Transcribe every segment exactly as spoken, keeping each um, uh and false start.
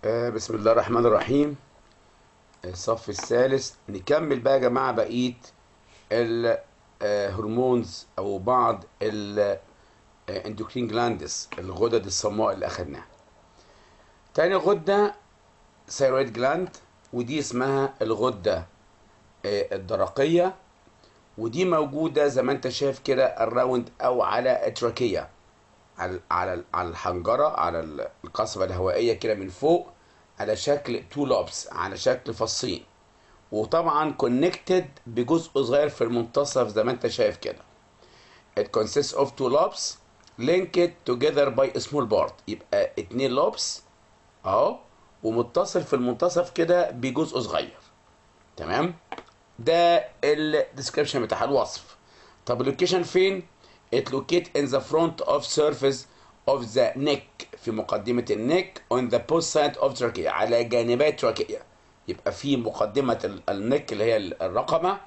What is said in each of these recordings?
آه، بسم الله الرحمن الرحيم. الصف الثالث نكمل بقى يا جماعة بقية الهرمونز أو بعض الاندوكرين جلاندز، الغدد الصماء اللي أخدناها. تاني غدة ثيرويد جلاند، ودي اسمها الغدة آه، الدرقية، ودي موجودة زي ما انت شايف كده الراوند أو على التراكية، على على على الحنجرة، على القصبة الهوائية كده من فوق، على شكل تو لوبس، على شكل فصين، وطبعا كونكتد بجزء صغير في المنتصف زي ما انت شايف كده. It consists of two lobes linked together by a small part. يبقى اتنين لوبس اهو، ومتصل في المنتصف كده بجزء صغير. تمام، ده الديسكريبشن بتاع الوصف. طب اللوكيشن فين؟ It locate in the front of surface of the neck، في مقدمة النك on the both side of trachea، على جانبي التراكية. يبقى في مقدمة النك اللي هي الرقمة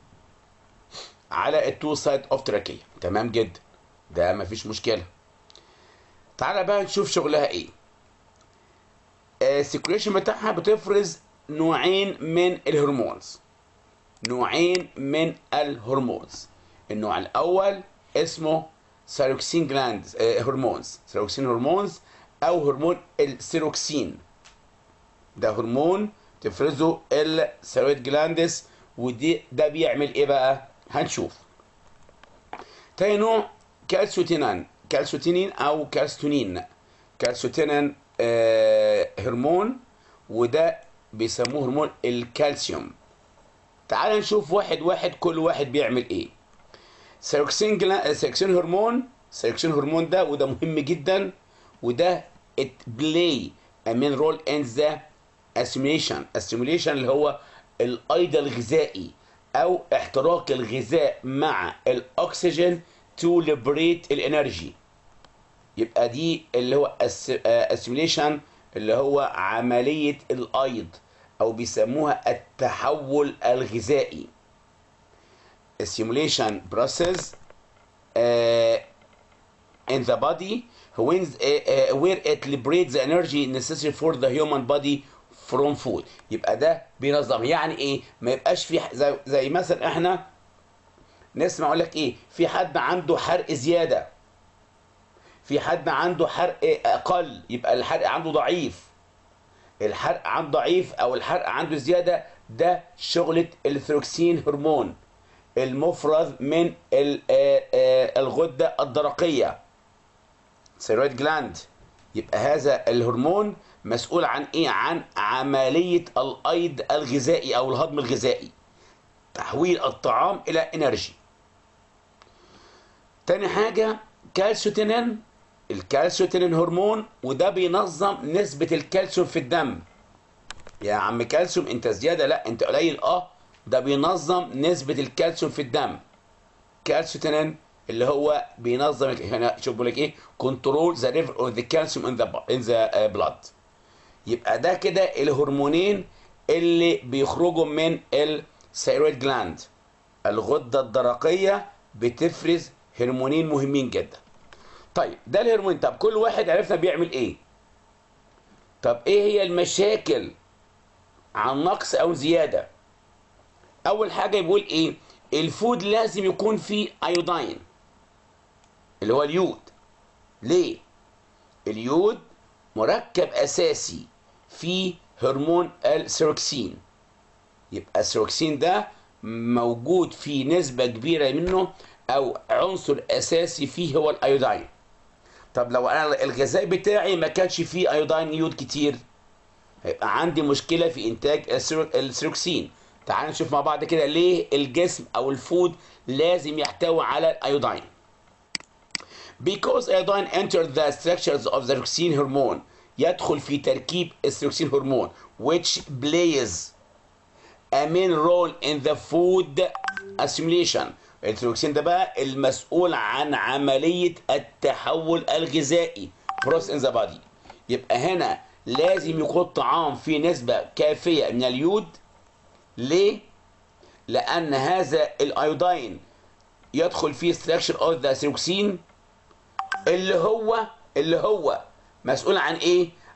على التو سايد اوف تراكية. تمام جدا، ده مفيش مشكلة. تعالى بقى نشوف شغلها ايه. السكريشن بتاعها بتفرز نوعين من الهرمونز، نوعين من الهرمونز. النوع الاول اسمه ثيروكسين جلاندز هرمونز، ثيروكسين هرمونز او هرمون الثيروكسين. ده هرمون تفرزه الثيرويد جلاندز، ودي ده بيعمل ايه بقى؟ هنشوف. تاني نوع كالسيوتينين، كالسيوتينين او كالستونين، كالسيوتينين آه هرمون، وده بيسموه هرمون الكالسيوم. تعال نشوف واحد واحد كل واحد بيعمل ايه. ثيروكسين جلا... ثيروكسين هرمون، ثيروكسين هرمون ده وده مهم جدا، وده it play a main role in the assimilation. assimilation اللي هو الايض الغذائي او احتراق الغذاء مع الاكسجين to liberate الانرجي. يبقى دي اللي هو assimilation اللي هو عملية الايض، او بيسموها التحول الغذائي. assimilation process uh, in the body when, uh, uh, where it liberates the energy necessary for the human body from food. يبقى ده بينظم. يعني ايه؟ ما يبقاش في زي, زي مثلا احنا نسمع يقول لك ايه، في حد عنده حرق زياده، في حد عنده حرق اقل، يبقى الحرق عنده ضعيف. الحرق عنده ضعيف او الحرق عنده زياده، ده شغله الثيروكسين هرمون المفرز من الغده الدرقيه، ثيرويد جلاند. يبقى هذا الهرمون مسؤول عن ايه؟ عن عمليه الايض الغذائي او الهضم الغذائي، تحويل الطعام الى انرجي. تاني حاجه كالسيوتينين، الكالسيوتينين هرمون، وده بينظم نسبه الكالسيوم في الدم. يا عم كالسيوم انت زياده، لا انت قليل، اه ده بينظم نسبه الكالسيوم في الدم. كالسيوتينين اللي هو بينظم هنا، شوف بيقول لك ايه، كنترول ذا ليفل اوف ذا كالسيوم ان ذا ان ذا بلاد. يبقى ده كده الهرمونين اللي بيخرجوا من الثيرويد جلاند. الغده الدرقيه بتفرز هرمونين مهمين جدا. طيب ده الهرمون. طب كل واحد عرفنا بيعمل ايه. طب ايه هي المشاكل عن نقص او زياده؟ اول حاجه بيقول ايه؟ الفود لازم يكون فيه ايودين اللي هو اليود. ليه؟ اليود مركب اساسي في هرمون الثيروكسين. يبقى الثيروكسين ده موجود في نسبة كبيرة منه، او عنصر اساسي فيه هو الايودين. طب لو انا الغذاء بتاعي ما كانش فيه ايودين، يود كتير، هيبقى عندي مشكلة في انتاج الثيروكسين. تعال نشوف مع بعض كده ليه الجسم او الفود لازم يحتوي على الايودين. Because iodine enters the structures of the thyroxine hormone، يدخل في تركيب الثيروكسين هرمون which plays a main role in the food assimilation. الثيروكسين ده بقى المسؤول عن عملية التحول الغذائي process in the body. يبقى هنا لازم يكون الطعام فيه نسبة كافية من اليود. ليه؟ لأن هذا الايودين يدخل فيه structure of the thyroxine اللي هو اللي هو مسؤول عن ايه؟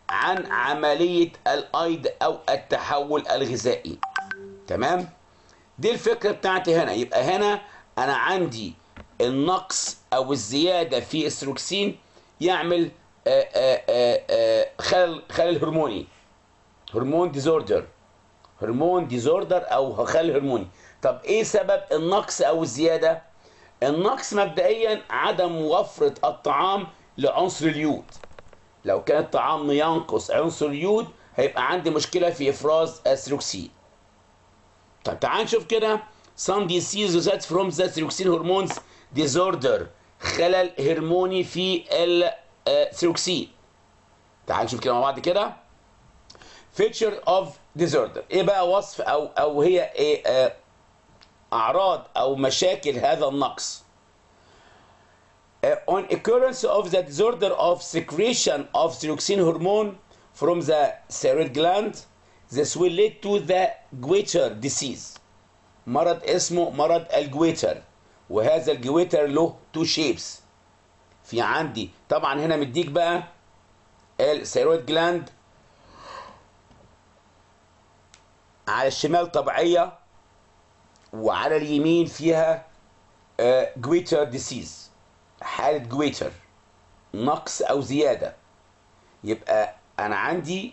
عن عملية الأيض أو التحول الغذائي. تمام؟ دي الفكرة بتاعتي هنا. يبقى هنا أنا عندي النقص أو الزيادة في الثيروكسين يعمل آآ آآ آآ خلل خلل هرموني، هرمون ديزوردر، هرمون ديزوردر أو خلل هرموني. طب إيه سبب النقص أو الزيادة؟ النقص مبدئيا عدم وفرة الطعام لعنصر اليود. لو كان الطعام ينقص عنصر اليود هيبقى عندي مشكلة في إفراز الثيروكسين. طب تعال نشوف كده some disease results from the thyroxine hormones disorder، خلل هرموني في الثيروكسين. تعال نشوف كده مع بعض كده feature of disorder. ايه بقى وصف او او هي ايه آه اعراض او مشاكل هذا النقص؟ Uh, on occurrence of the disorder of secretion of thyroxine hormone from the thyroid gland, this will lead to the Goiter disease. مرض اسمه مرض الجويتر، وهذا الجويتر له تو شيبس. في عندي طبعا هنا مديك بقى الثيرويد جلاند على الشمال طبيعية، وعلى اليمين فيها جويتر ديسيز، حالة جويتر نقص أو زيادة. يبقى أنا عندي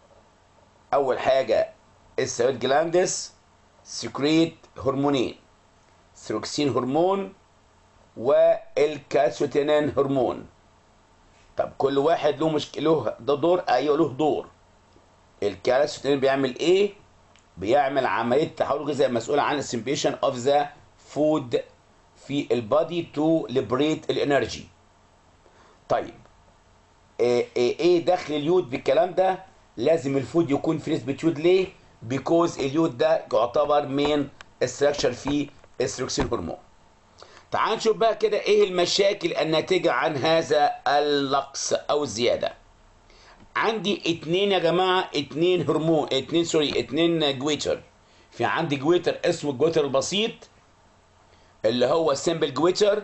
أول حاجة الثيرويد جلاندس سكريت هرمونين، ثيروكسين هرمون والكالسيوتينين هرمون. طب كل واحد له مشكلة، له ده دور، أيوه له دور. الكالسيوتينين بيعمل إيه؟ بيعمل عملية تحول غذائي مسؤولة عن السمبيشن اوف ذا فود في البادي تو ليبريت الانرجي. طيب ايه ايه دخل اليود بالكلام ده؟ لازم الفود يكون في نسبة يود. ليه؟ بيكوز اليود ده يعتبر من استراكشر في الثيروكسين هرمون. تعال نشوف بقى كده ايه المشاكل الناتجة عن هذا النقص او الزيادة. عندي اتنين يا جماعة، اتنين هرمون، اتنين سوري اتنين جويتر. في عندي جويتر اسمه الجويتر البسيط اللي هو سيمبل جويتر،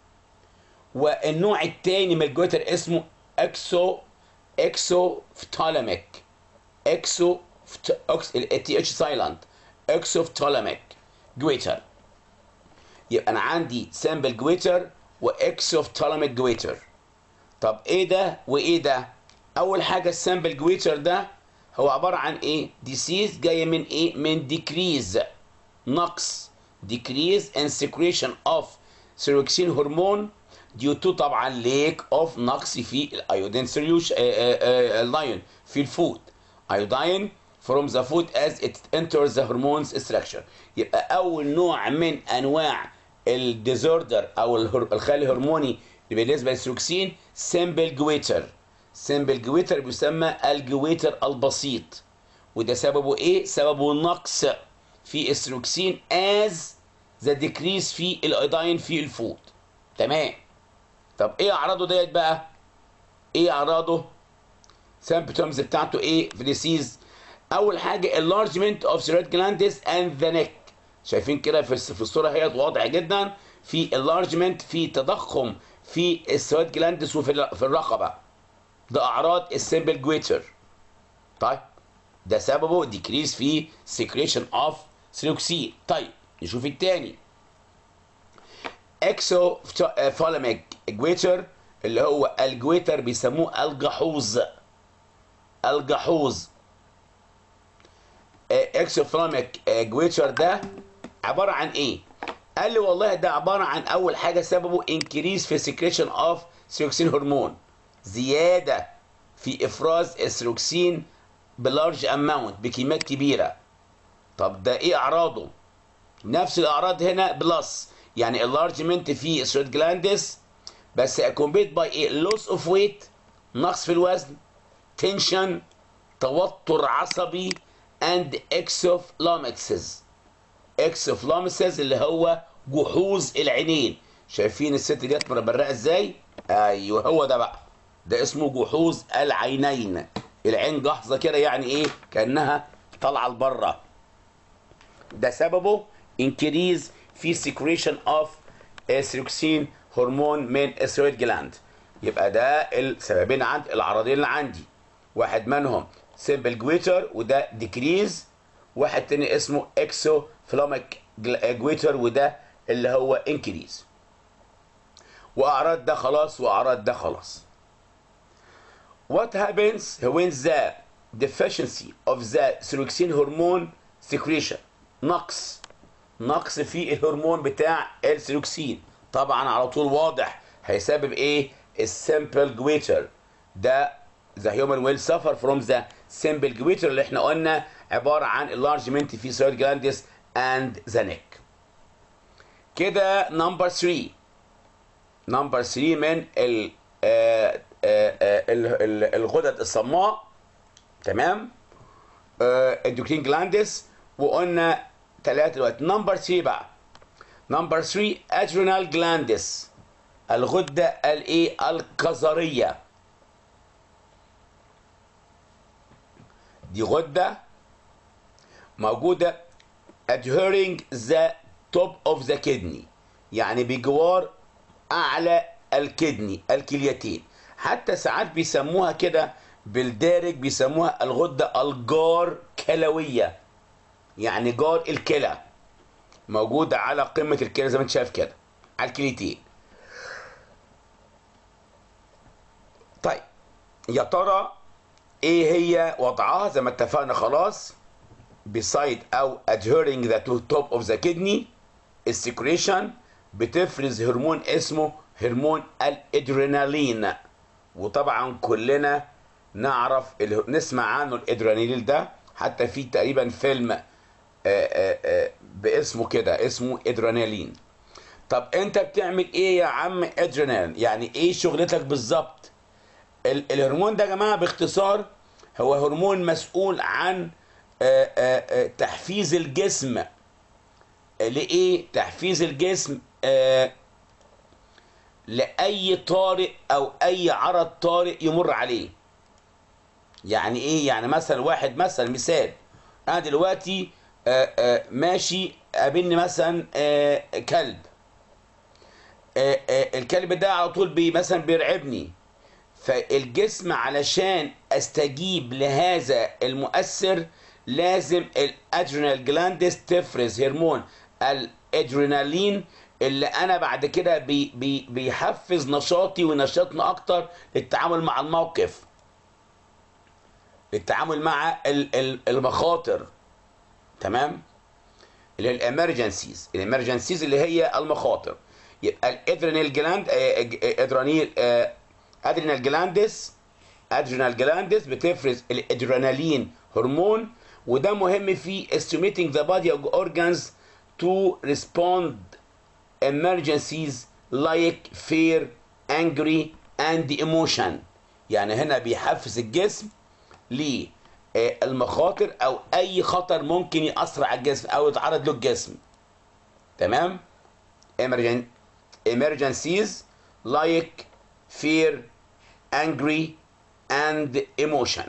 والنوع التاني من الجويتر اسمه اكسو اكسوفتالاميك اكسو التي اتش سايلنت اكسوفتالاميك جويتر. يبقى انا عندي سيمبل جويتر واكسوفتالاميك جويتر. طب ايه ده وايه ده؟ اول حاجه السامبل جويتر ده هو عباره عن ايه؟ ديسيز جايه من ايه؟ من ديكريز، نقص، decrease in secretion of thyroxine hormone due to طبعا lack of نقص في الايودين solution الايون في الفود، iodine from the food as it enters the hormones structure. يبقى اول نوع من انواع الديزوردر او الخلل الهرموني بالنسبه للثيروكسين سامبل جويتر. سامبل جويتر بيسمى الجويتر البسيط، وده سببه ايه؟ سببه نقص في الثيروكسين as the decrease في الايودين في الفود. تمام. طب ايه اعراضه ديت بقى؟ ايه اعراضه؟ symptoms بتاعته ايه في ديسيز؟ اول حاجه enlargement of thyroid glands and the neck. شايفين كده في في الصوره هي واضح جدا، في enlargement، في تضخم في الثيرويد جلاندس وفي في الرقبه. ده اعراض السيمبل جويتر. طيب ده سببه ديكريز في secretion of ثيروكسين. طيب نشوف الثاني اكسوفالاميك جويتر اللي هو الجويتر بيسموه الجحوظ. الجحوظ اكسوفالاميك جويتر ده عباره عن ايه؟ قال لي والله ده عباره عن اول حاجه سببه انكريز في سكريشن اوف ثيروكسين هرمون، زياده في افراز الثيروكسين بلارج اماونت، بكميات كبيره. طب ده ايه اعراضه؟ نفس الاعراض هنا بلس، يعني اللارجمنت في الثيرويد جلاندس، بس اكومبيت باي ايه؟ لوس اوف ويت، نقص في الوزن، تنشن، توتر عصبي، اند اكسوفلامكسز. اكسوفلامكسز اللي هو جحوظ العينين. شايفين الست ديت مبرقه ازاي؟ ايوه هو ده بقى، ده اسمه جحوظ العينين. العين جحظه كده، يعني ايه؟ كانها طالعه لبره. ده سببه انكريز في سكريشن اوف ثيروكسين هرمون من الثيرويد جلاند. يبقى ده السببين عند العرضين اللي عندي. واحد منهم سمبل جويتر وده ديكريز، واحد تاني اسمه اكسو فلاميك جويتر وده اللي هو انكريز. واعراض ده خلاص واعراض ده خلاص. What happens when the deficiency of the thyroxine hormone secretion؟ نقص نقص في الهرمون بتاع الثيروكسين، طبعا على طول واضح هيسبب ايه؟ السمبل جويتر. ده the human will suffer from the simple goiter اللي احنا قلنا عباره عن enlargement في thyroid glands and the neck. كده نمبر ثلاثة، نمبر ثلاثة من ال آه آه آه الغدد الصماء، تمام؟ endocrine glands. وقلنا ثلاثة دلوقتي. نمبر ثلاثة بقى، نمبر ثلاثة adrenal glands، الغده الايه؟ الكظريه. دي غده موجوده adhering the top of the kidney، يعني بجوار اعلى الكدني الكليتين. حتى ساعات بيسموها كده بالدارج، بيسموها الغده الجار كلويه، يعني جار الكلى، موجوده على قمه الكلى زي ما انت شايف كده على الكليتين. طيب يا ترى ايه هي وضعها؟ زي ما اتفقنا خلاص، beside او adhering the top of the kidney السكريشن بتفرز هرمون اسمه هرمون الادرينالين. وطبعا كلنا نعرف نسمع عنه الادرينالين ده، حتى في تقريبا فيلم آآ آآ باسمه كده اسمه ادرينالين. طب انت بتعمل ايه يا عم ادرينالين؟ يعني ايه شغلتك بالظبط؟ الهرمون ده يا جماعه باختصار هو هرمون مسؤول عن آآ آآ تحفيز الجسم. لإيه؟ تحفيز الجسم آه لأي طارئ أو أي عرض طارئ يمر عليه. يعني إيه؟ يعني مثلا واحد، مثلا مثال، أنا دلوقتي آه آه ماشي قابلني مثلا آه كلب، آه آه الكلب ده على طول بي مثلا بيرعبني، فالجسم علشان استجيب لهذا المؤثر لازم الادرينال جلاندز تفرز هرمون الادرينالين اللي انا بعد كده بي بي بيحفز نشاطي ونشاطنا اكتر للتعامل مع الموقف، للتعامل مع المخاطر، تمام؟ اللي هي الامرجنسيز، الامرجنسيز اللي هي المخاطر. يبقى الادرينال جلاند ادرينال ادرينال جلاندز ادرينال جلاندز بتفرز الادرينالين هرمون، وده مهم في estimating the body organs to respond emergencies like fear, angry and emotion. يعني هنا بيحفز الجسم للمخاطر او اي خطر ممكن يأثر على الجسم او يتعرض له الجسم، تمام؟ emergencies like fear, angry and emotion.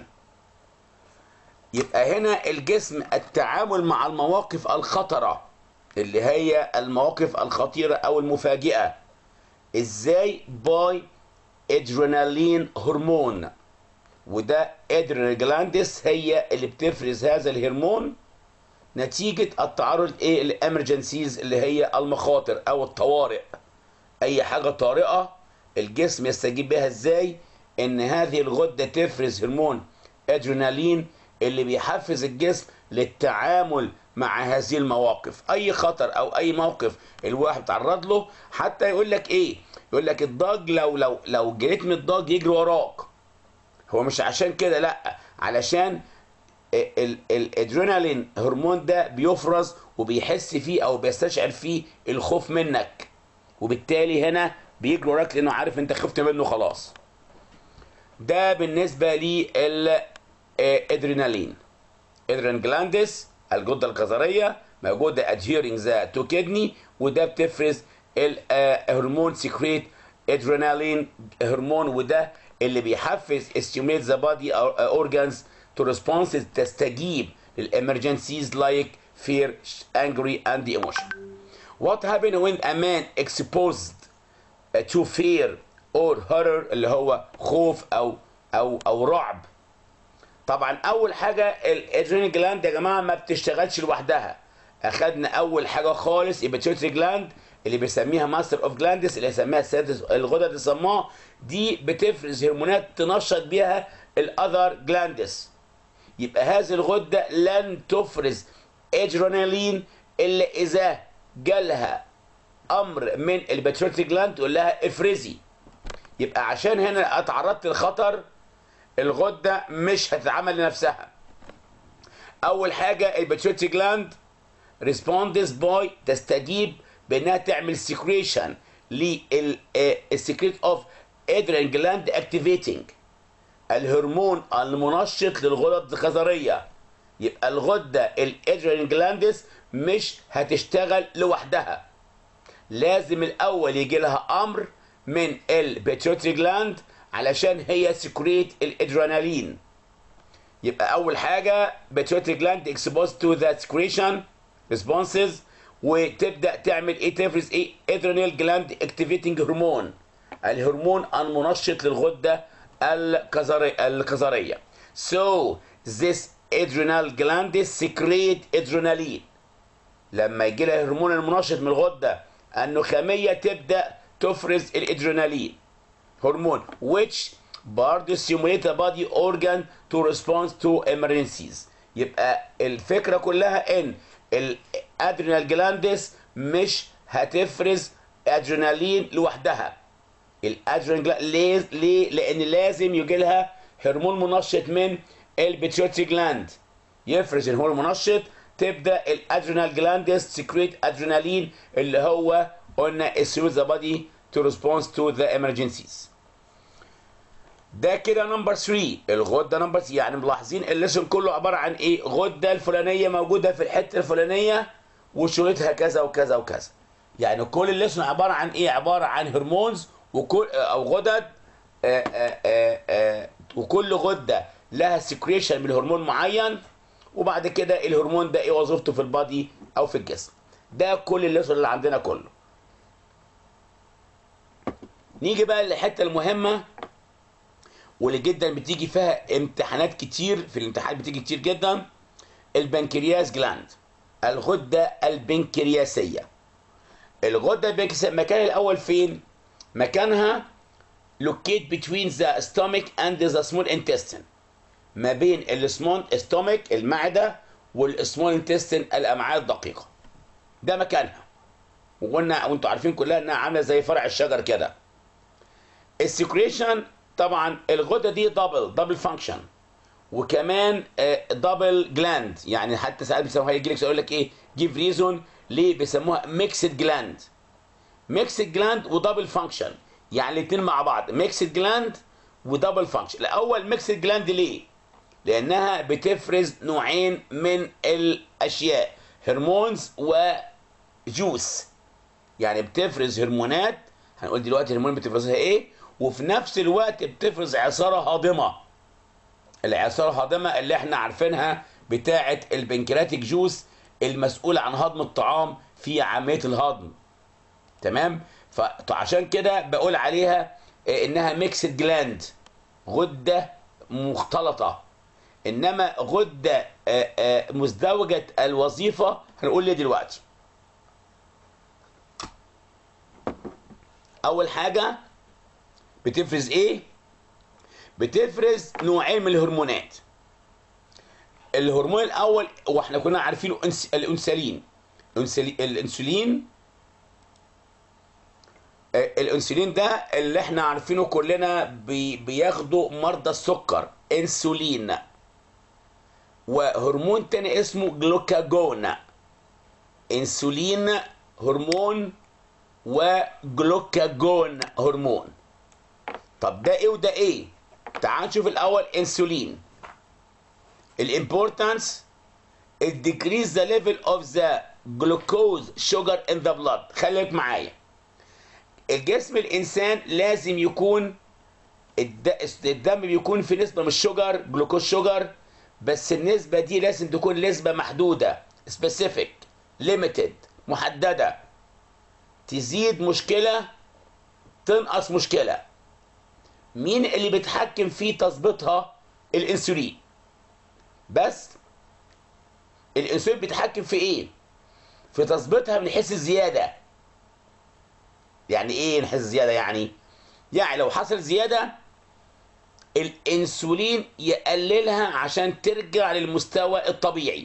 يبقى هنا الجسم التعامل مع المواقف الخطرة اللي هي المواقف الخطيرة او المفاجئة ازاي؟ باي ادرينالين هرمون، وده ادرينال جلاندس هي اللي بتفرز هذا الهرمون نتيجة التعرض ايه؟ الامرجنسيز اللي هي المخاطر او الطوارئ، اي حاجة طارئة الجسم يستجيب بها ازاي؟ ان هذه الغدة تفرز هرمون ادرينالين اللي بيحفز الجسم للتعامل مع هذه المواقف. اي خطر او اي موقف الواحد تعرض له، حتى يقول لك ايه؟ يقول لك الضاج لو لو لو جريت من الضاج يجري وراك. هو مش عشان كده، لا، علشان الادرينالين هرمون ده بيفرز وبيحس فيه او بيستشعر فيه الخوف منك، وبالتالي هنا بيجري وراك لانه عارف انت خفت منه خلاص. ده بالنسبه للادرينالين. ادرينال جلاندس الغده الكظريه موجوده adhering the to kidney، وده بتفرز الهرمون سكريت ادرينالين هرمون، وده اللي بيحفز stimulate the body organs to response تستجيب للامرجنسيز like fear, angry and emotion. What happens when a man exposed to fear or horror اللي هو خوف او او او رعب طبعا اول حاجه الادرينال جلاند يا جماعه ما بتشتغلش لوحدها. اخدنا اول حاجه خالص البيتيوتري جلاند اللي بيسميها ماستر اوف جلاندس، اللي يسميها السادس الغدد الصماء، دي بتفرز هرمونات تنشط بيها الاذر جلاندس. يبقى هذه الغده لن تفرز ادرينالين الا اذا جالها امر من البيتيوتري جلاند تقول لها افرزي. يبقى عشان هنا اتعرضت للخطر الغده مش هتتعمل لنفسها. اول حاجه البيتيوتري جلاند ريسبوندز باي تستجيب بانها تعمل سكريشن للسكريت اوف ادرينال جلاند اكتيفيتنج، الهرمون المنشط للغدد الكظريه. يبقى الغده الادرينال جلاندس مش هتشتغل لوحدها، لازم الاول يجي لها امر من البيتيوتري جلاند علشان هي سكريت الادرينالين. يبقى اول حاجه بيتيوتري جلاند اكسبوزد تو ذا سكريشن ريسبونسز، وتبدا تعمل ايه؟ تفرز ايه؟ ادرينال جلاند اكتيفيتنج هرمون، الهرمون المنشط للغده الكظريه الكظريه. So this adrenal gland secrete adrenaline. لما يجي لها الهرمون المنشط من الغده النخاميه تبدا تفرز الادرينالين هرمون which برضه stimulate the body organ to respond to emergencies. يبقى الفكره كلها ان الادرينال جلاندس مش هتفرز ادرينالين لوحدها. الادرينال ليه؟ ليه؟ لان لازم يجي لها هرمون منشط من البيتيوتري جلاند يفرز الهرمون المنشط، تبدا الادرينال جلاندس سكريت ادرينالين اللي هو قلنا stimulate the body to respond to the emergencies. ده كده نمبر ثلاثة الغده نمبر ثلاثة. يعني ملاحظين الليسون كله عباره عن ايه؟ غده الفلانيه موجوده في الحته الفلانيه وشغلتها كذا وكذا وكذا. يعني كل الليسون عباره عن ايه؟ عباره عن هرمونز وكل او غدد آآ آآ آآ وكل غده لها سكريشن من هرمون معين، وبعد كده الهرمون ده ايه وظيفته في البادي او في الجسم. ده كل الليسون اللي عندنا كله. نيجي بقى للحته المهمه واللي جدا بتيجي فيها امتحانات كتير، في الامتحان بتيجي كتير جدا، البنكرياس جلاند، الغده البنكرياسيه. الغده البنكرياسيه مكانها الاول فين؟ مكانها locate between the stomach and the small intestine، ما بين السمول stomach المعده والسمول انتستين الامعاء الدقيقه. ده مكانها، وقلنا وانتوا عارفين كلها انها عامله زي فرع الشجر كده. السكريشن طبعا الغده دي دبل دبل فانكشن، وكمان دبل جلاند. يعني حتى ساعات بيسموها يجي لك يقول لك ايه؟ جيف ريزون ليه بيسموها ميكسد جلاند. ميكسد جلاند ودبل فانكشن، يعني الاثنين مع بعض ميكسد جلاند ودبل فانكشن. الاول ميكسد جلاند ليه؟ لانها بتفرز نوعين من الاشياء، هرمونز وجوس. يعني بتفرز هرمونات، هنقول دلوقتي الهرمون بتفرزها ايه، وفي نفس الوقت بتفرز عصاره هاضمه. العصاره الهاضمه اللي احنا عارفينها بتاعه البنكرياتيك جوس المسؤول عن هضم الطعام في عمليه الهضم. تمام؟ فعشان كده بقول عليها انها ميكسد جلاند، غده مختلطه. انما غده مزدوجه الوظيفه هنقول ليه دلوقتي. اول حاجه بتفرز ايه؟ بتفرز نوعين من الهرمونات. الهرمون الاول واحنا كنا عارفينه الانسولين. الانسولين الانسولين ده اللي احنا عارفينه كلنا بي بياخدوا مرضى السكر، انسولين. وهرمون تاني اسمه جلوكاجون. انسولين هرمون وجلوكاجون هرمون. طب ده ايه وده ايه؟ تعال نشوف الاول انسولين. الامبورتانس decrease the level of the glucose sugar in the blood. خليك معايا، الجسم الانسان لازم يكون الدم بيكون في نسبه من الشجر جلوكوز شجر، بس النسبه دي لازم تكون نسبه محدوده specific limited محدده. تزيد مشكله، تنقص مشكله. مين اللي بيتحكم في تظبيطها؟ الانسولين. بس الانسولين بيتحكم في ايه؟ في تظبيطها من حيث الزياده. يعني ايه من حيث الزياده؟ يعني يعني لو حصل زياده الانسولين يقللها عشان ترجع للمستوى الطبيعي.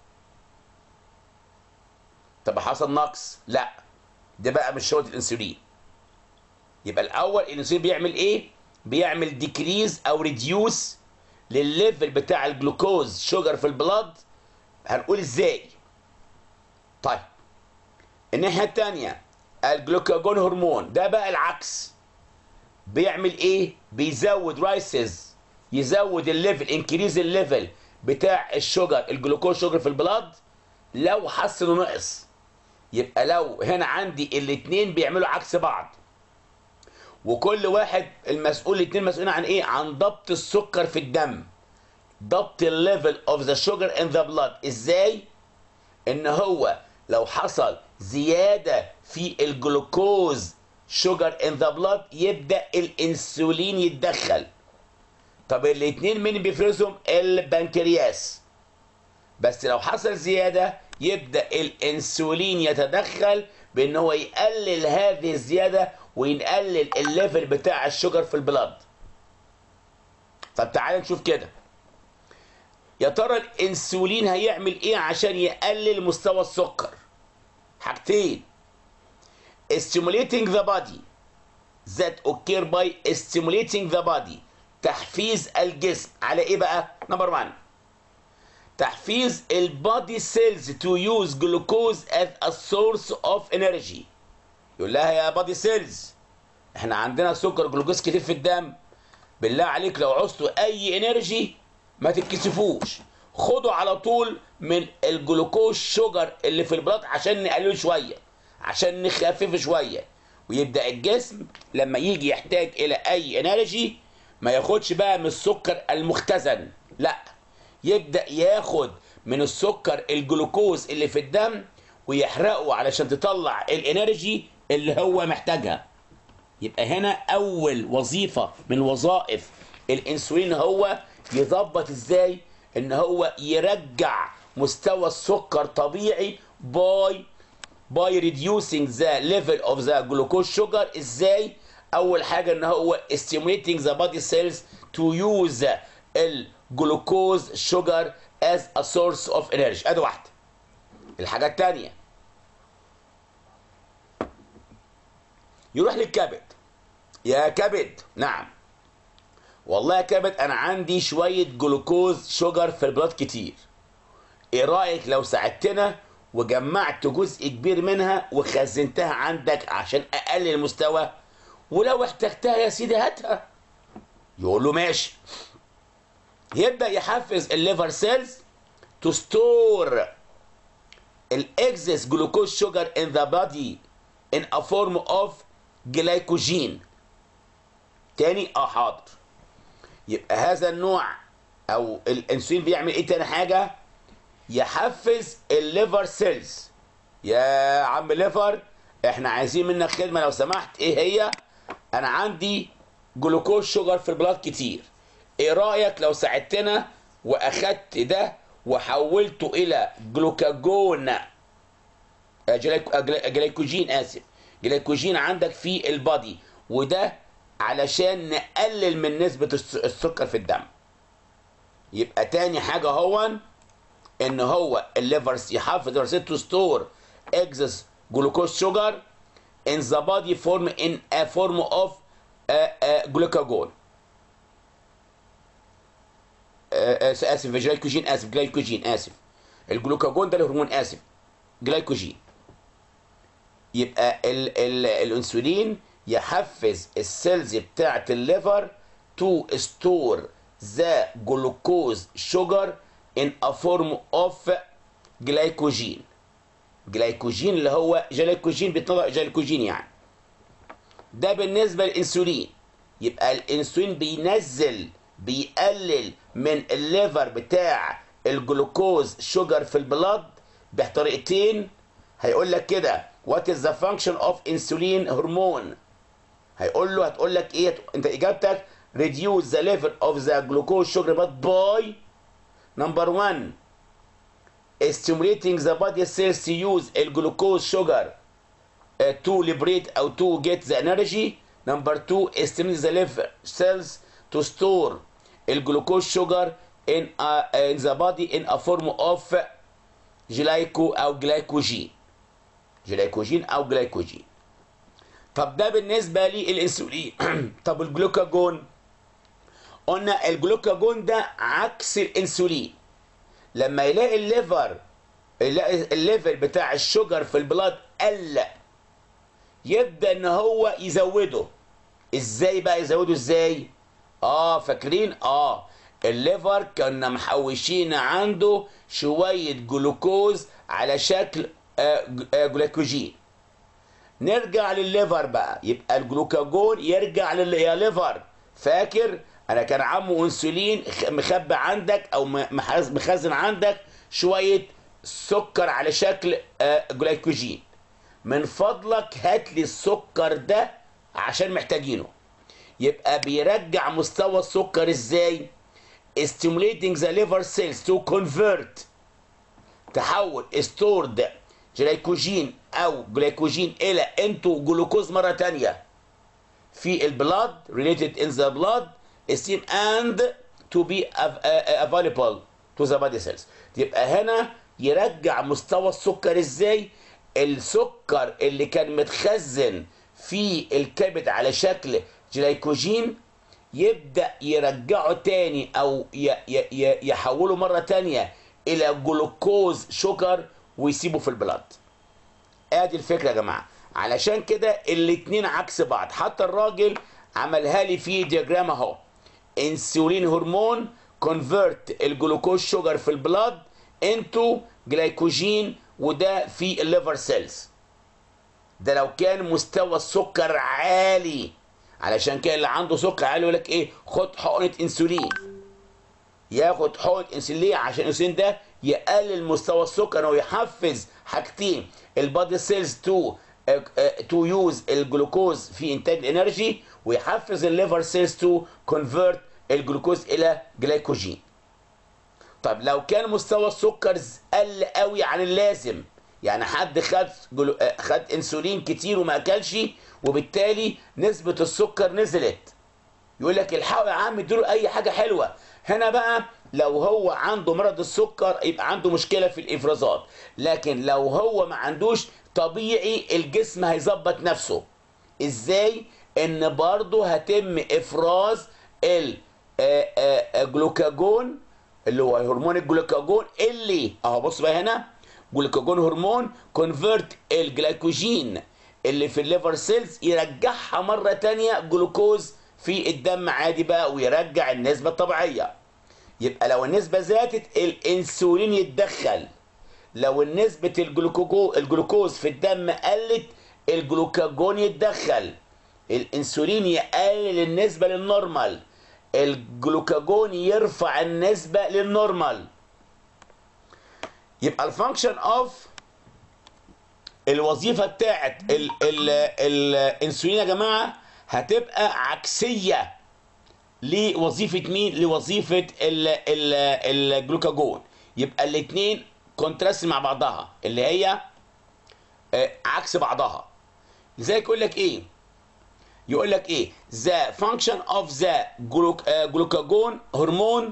طب حصل نقص؟ لا، ده بقى مش شغل الانسولين. يبقى الاول الانسولين بيعمل ايه؟ بيعمل ديكريز او ريديوس للليفل بتاع الجلوكوز شوجر في البلاد. هنقول ازاي. طيب الناحيه الثانيه الجلوكاجون هرمون ده بقى العكس، بيعمل ايه؟ بيزود رايسز، يزود الليفل، انكريز الليفل بتاع الشوجر الجلوكوز شوجر في البلاد لو حس انه نقص. يبقى لو هنا عندي الاثنين بيعملوا عكس بعض، وكل واحد المسؤول، الاثنين مسؤولين عن ايه؟ عن ضبط السكر في الدم، ضبط الليفل اوف ذا شوجر ان ذا بلاد. ازاي؟ ان هو لو حصل زياده في الجلوكوز شوجر ان ذا بلاد يبدا الانسولين يتدخل. طب الاثنين مين بيفرزهم؟ البنكرياس. بس لو حصل زياده يبدا الانسولين يتدخل بان هو يقلل هذه الزياده ويقلل الليفل بتاع الشوجر في البلاد. طب تعال نشوف كده، يا ترى الانسولين هيعمل ايه عشان يقلل مستوى السكر؟ حاجتين: stimulating the body that occur by stimulating the body، تحفيز الجسم على ايه بقى؟ نمبر واحد، تحفيز البادي سيلز to use glucose as a source of energy. يقول لها يا بادي سيلز احنا عندنا سكر جلوكوز كتير في الدم، بالله عليك لو عوزتوا اي انرجي ما تتكسفوش، خدوا على طول من الجلوكوز شوجر اللي في البلاد عشان نقلله شويه، عشان نخففه شويه. ويبدا الجسم لما يجي يحتاج الى اي انرجي ما ياخدش بقى من السكر المختزن، لا، يبدا ياخد من السكر الجلوكوز اللي في الدم ويحرقه علشان تطلع الانرجي اللي هو محتاجها. يبقى هنا اول وظيفه من وظائف الانسولين هو يظبط ازاي ان هو يرجع مستوى السكر طبيعي باي باي reducing the level of the glucose sugar. ازاي؟ اول حاجه ان هو stimulating the body cells to use الجلوكوز sugar as a source of energy. ادي واحده. الحاجه الثانيه يروح للكبد. يا كبد، نعم والله يا كبد انا عندي شويه جلوكوز شوجر في البلاد كتير، ايه رايك لو ساعدتنا وجمعت جزء كبير منها وخزنتها عندك عشان اقلل المستوى، ولو احتجتها يا سيدي هاتها. يقول له ماشي. يبدا يحفز الليفر سيلز تو ستور الاكسس جلوكوز شوجر ان ذا بادي ان ا فورم اوف جلايكوجين. تاني اه حاضر. يبقى هذا النوع او الانسولين بيعمل ايه؟ تاني حاجه يحفز الليفر سيلز. يا عم ليفر احنا عايزين منك خدمه لو سمحت. ايه هي؟ انا عندي جلوكوز شوجر في البلاد كتير، ايه رايك لو ساعدتنا واخدت ده وحولته الى جلوكاجون جلايكوجين اسف جلايكوجين عندك في البادي، وده علشان نقلل من نسبه السكر في الدم. يبقى تاني حاجه هو ان هو الليفر يحفز الليفر تو ستور اكسس جلوكوز شوجر in the body form in a form of uh, uh, glucagon. uh, اسف جلايكوجين اسف جلايكوجين اسف الجلوكاجون ده الهرمون اسف جلايكوجين. يبقى ال ال الانسولين يحفز السيلز بتاعت الليفر to store the glucose sugar in a form of glycogen. جلايكوجين اللي هو جلايكوجين بيتنطق جلايكوجين يعني. ده بالنسبة للإنسولين. يبقى الإنسولين بينزل بيقلل من الليفر بتاع الجلوكوز شوجر في البلاد بطريقتين. هيقول لك كده what is the function of insulin hormone. هيقول له هتقول لك ايه انت اجابتك reduce the level of the glucose sugar blood by نمبر واحد stimulating the body cells to use الجلوكوز sugar uh, to liberate أو to get the energy. نمبر اتنين stimulating the liver cells to store الجلوكوز sugar in, a, in the body in a form of جلايكو أو جلايكوجين جلايكوجين أو جلايكوجين. طب ده بالنسبة للإنسولين. طب الجلوكاجون، قلنا الجلوكاجون ده عكس الإنسولين. لما يلاقي الليفر يلاقي الليفل بتاع الشجر في البلاد قل، يبدأ إن هو يزوده. إزاي بقى يزوده إزاي؟ آه فاكرين؟ آه الليفر كنا محوشين عنده شوية جلوكوز على شكل آه جلايكوجين. نرجع للليفر بقى، يبقى الجلوكاجون يرجع للليفر. فاكر انا كان عمو انسولين مخبي عندك او مخزن عندك شويه سكر على شكل جلايكوجين، من فضلك هات لي السكر ده عشان محتاجينه. يبقى بيرجع مستوى السكر ازاي؟ stimulating the liver cells to convert، تحول stored جلايكوجين او جلايكوجين الى انتو جلوكوز مره تانية في البلاد related in the blood steam and to be available to the body cells. يبقى هنا يرجع مستوى السكر ازاي؟ السكر اللي كان متخزن في الكبد على شكل جلايكوجين يبدأ يرجعه تاني او يحوله مرة تانية الى جلوكوز شوكر ويسيبه في البلاد. ادي الفكرة يا جماعة. علشان كده الاتنين عكس بعض. حتى الراجل عملها لي في دياجرام اهو. انسولين هرمون كونفرت الجلوكوز شوجر في البلاد انتو جلايكوجين، وده في الليفر سيلز. ده لو كان مستوى السكر عالي. علشان كده اللي عنده سكر عالي يقول لك ايه؟ خد حقنة انسولين. ياخد حقنة انسولين ليه؟ عشان الانسولين ده يقلل مستوى السكر ويحفز حاجتين، البادي سيلز تو تو يوز الجلوكوز في انتاج الانرجي، ويحفز الليفر سيلز تو كونفرت الجلوكوز الى جلايكوجين. طب لو كان مستوى السكر قل قوي عن اللازم، يعني حد خد جلو... خد انسولين كتير وما اكلش وبالتالي نسبة السكر نزلت، يقول لك الحقوا يا عم اديله اي حاجة حلوة. هنا بقى لو هو عنده مرض السكر يبقى عنده مشكلة في الافرازات، لكن لو هو ما عندوش طبيعي الجسم هيظبط نفسه. ازاي؟ ان برضه هتم افراز الجلوكاجون اللي هو هرمون الجلوكاجون، اللي اهو بص بقى هنا جلوكاجون هرمون كونفرت الجلايكوجين اللي في الليفر سيلز يرجعها مرة تانية جلوكوز في الدم عادي بقى، ويرجع النسبة الطبيعية. يبقى لو النسبة زادت الانسولين يتدخل، لو نسبة الجلوكوز في الدم قلت الجلوكاجون يتدخل. الانسولين يقلل النسبة للنورمال، الجلوكاجون يرفع النسبة للنورمال. يبقى الفانكشن اوف الوظيفة بتاعت الانسولين يا جماعة هتبقى عكسية لوظيفة مين؟ لوظيفة الجلوكاجون. يبقى الاثنين كونتراست مع بعضها، اللي هي عكس بعضها. لذلك يقول لك ايه؟ يقول لك ايه؟ the function of the glucagon hormone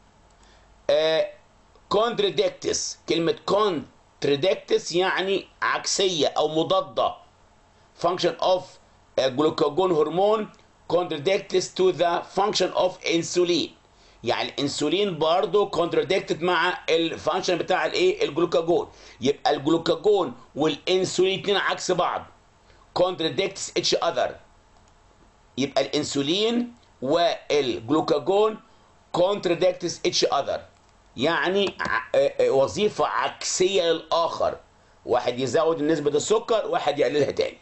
contradicts. كلمة contradicts يعني عكسية أو مضادة. function of glucagon hormone contradicts to the function of insulin. يعني الانسولين برضه contradicted مع الفانكشن بتاع الايه؟ الجلوكاجون. يبقى الجلوكاجون والانسولين الاثنين عكس بعض. contradicts each other. يبقى الانسولين والجلوكاجون contradicts each other. يعني وظيفة عكسية للآخر، واحد يزود نسبة السكر واحد يقللها تاني.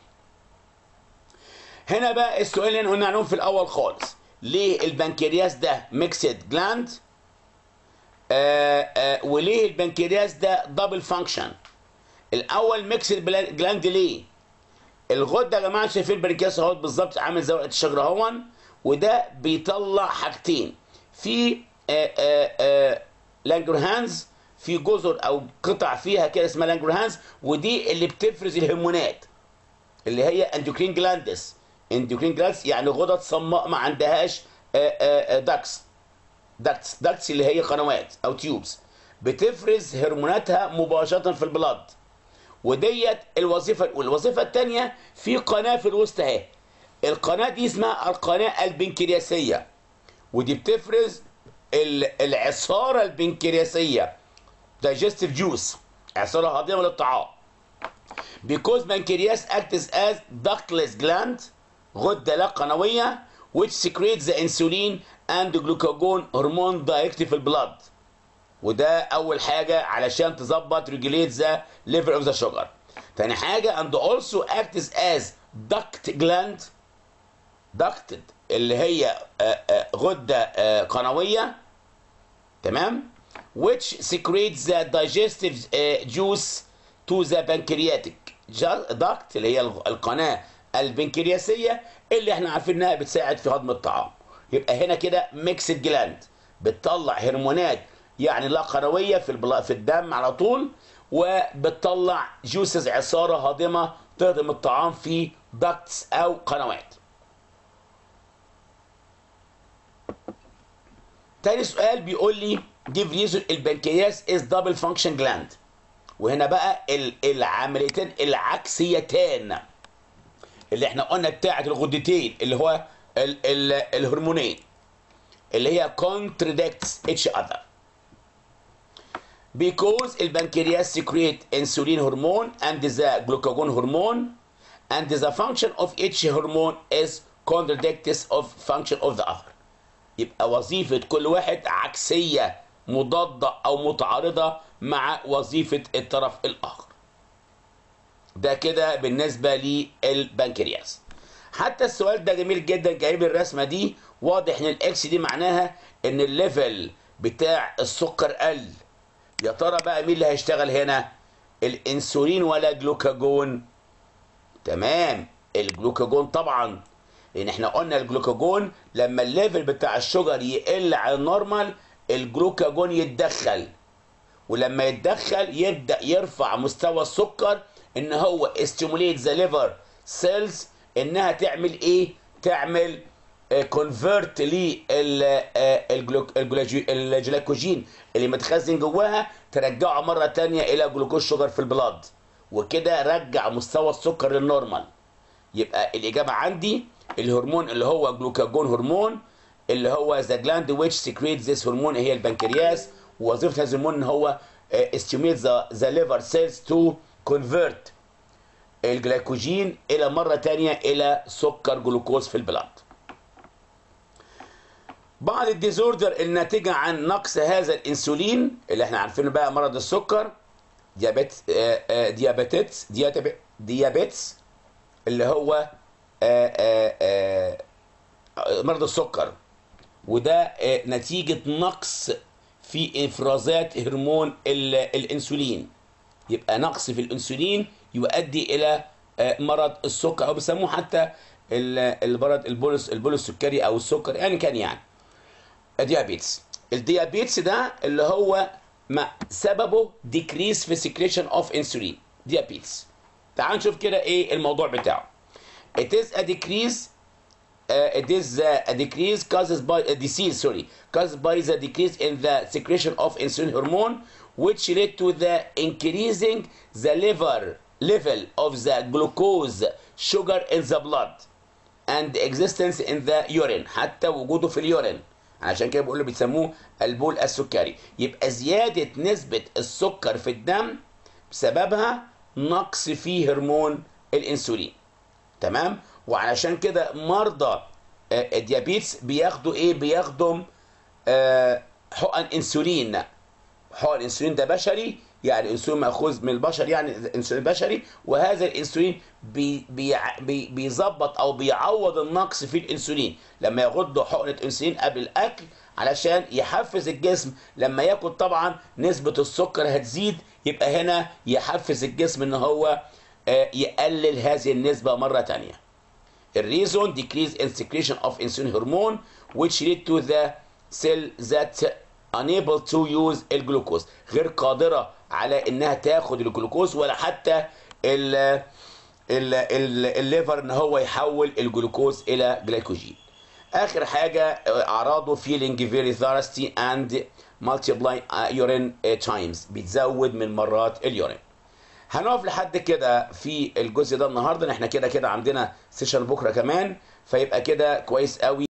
هنا بقى السؤال اللي قلنا عنهم في الأول خالص، ليه البنكرياس ده ميكسد جلاند؟ وليه البنكرياس ده دبل فانكشن؟ الأول ميكسد جلاند ليه؟ الغدة يا جماعة شايفين البنكرياس اهوت بالظبط عامل زي ورقة الشجرة اهون، وده بيطلع حاجتين، في آآ آآ لانجرهانز، في جزر او قطع فيها كده اسمها لانجرهانز، ودي اللي بتفرز الهرمونات اللي هي اندوكرين جلاندس. اندوكرين جلاندس يعني غدد صماء ما عندهاش داكس داكتس داكتس اللي هي قنوات او تيوبس، بتفرز هرموناتها مباشره في البلاد. وديت الوظيفه الاولى. الوظيفه الثانيه في قناه في الوسط اهي، القناه دي اسمها القناه البنكرياسيه، ودي بتفرز العصاره البنكرياسيه digestive juice، عصاره هاضمه للطعام. because pancreas acts as ductless gland، غده لا قنويه which secretes the insulin and glucagon hormone directly في البلاد. وده اول حاجه علشان تظبط regulate the level of the sugar. تاني حاجه and also acts as duct gland، ducted اللي هي غده قنويه، تمام، which secretes the digestive juice to the pancreatic duct اللي هي القناه البنكرياسيه اللي احنا عارفين انها بتساعد في هضم الطعام. يبقى هنا كده ميكسد جلاند بتطلع هرمونات يعني لا قنويه في في الدم على طول، وبتطلع جوسز عصاره هاضمه تهضم الطعام في داكتس او قنوات. تاني سؤال بيقول لي give reason البنكرياس is double function gland. وهنا بقى العمليتين العكسيتين اللي احنا قلنا بتاعت الغدتين اللي هو ال ال الهرمونين اللي هي contradicts each other because البنكرياس secrete insulin hormone and the glucagon hormone and the function of each hormone is contradicts of function of the other. يبقى وظيفة كل واحد عكسية مضادة أو متعارضة مع وظيفة الطرف الآخر. ده كده بالنسبة للبنكرياس. حتى السؤال ده جميل جدا، جايب الرسمة دي واضح إن الإكس دي معناها إن الليفل بتاع السكر قل. يا ترى بقى مين اللي هيشتغل هنا؟ الأنسولين ولا جلوكاجون؟ تمام، الجلوكاجون طبعا، لان احنا قلنا الجلوكاجون لما الليفل بتاع الشجر يقل عن النورمال الجلوكاجون يتدخل، ولما يتدخل يبدا يرفع مستوى السكر ان هو استيموليت ذا ليفر سيلز انها تعمل ايه؟ تعمل كونفرت للجلايكوجين اللي متخزن جواها، ترجعه مره ثانيه الى جلوكوز شجر في البلاد، وكده رجع مستوى السكر للنورمال. يبقى الاجابه عندي الهرمون اللي هو جلوكاجون هرمون اللي هو ذا جلاند ويتش سكريت ذيس هرمون هي البنكرياس، ووظيفه هذا الهرمون ان هو استيميت ذا ليفر سيلز تو كونفرت الجلايكوجين الى مره ثانيه الى سكر جلوكوز في البلاد. بعض الديزوردر الناتجه عن نقص هذا الانسولين اللي احنا عارفينه بقى مرض السكر، ديابيت ديابيتس ديابيتس اللي هو آآ آآ مرض السكر، وده نتيجة نقص في إفرازات هرمون الأنسولين. يبقى نقص في الأنسولين يؤدي إلى مرض السكر، أو بيسموه حتى المرض البولس البولس السكري أو السكر يعني كان يعني ديابيتس. الديابيتس ده اللي هو ما سببه decrease في secretion of insulin ديابيتس. تعال نشوف كده إيه الموضوع بتاعه. It is a decrease. Uh, it is uh, a decrease caused by a disease. Sorry, caused by the decrease in the secretion of insulin hormone, which led to the increasing the liver level of the glucose sugar in the blood and existence in the urine. حتى وجوده في اليورين، عشان كده بقول له بيسموه البول السكري. يبقى زيادة نسبة السكر في الدم بسببها نقص في هرمون الانسولين. تمام، وعلشان كده مرضى الديابيتس بياخدوا ايه؟ بياخدوا آه حقن انسولين. حقن انسولين ده بشري، يعني انسولين ماخوذ من البشر، يعني انسولين بشري، وهذا الانسولين بي بي بي بيظبط او بيعوض النقص في الانسولين لما ياخدوا حقنه انسولين قبل الاكل علشان يحفز الجسم. لما ياكل طبعا نسبه السكر هتزيد، يبقى هنا يحفز الجسم ان هو يقلل هذه النسبة مرة تانية. الريزون decrease in secretion of insulin hormone which lead to the cell that unable to use الجلوكوز، غير قادرة على انها تاخد الجلوكوز ولا حتى ال ال ال الليفر ان هو يحول الجلوكوز الى جلايكوجين. اخر حاجة اعراضه feeling very thirsty and multiply urine times، بتزود من مرات اليورين. هنقف لحد كده في الجزء ده النهارده، احنا كده كده عندنا سيشن بكره كمان، فيبقى كده كويس قوي.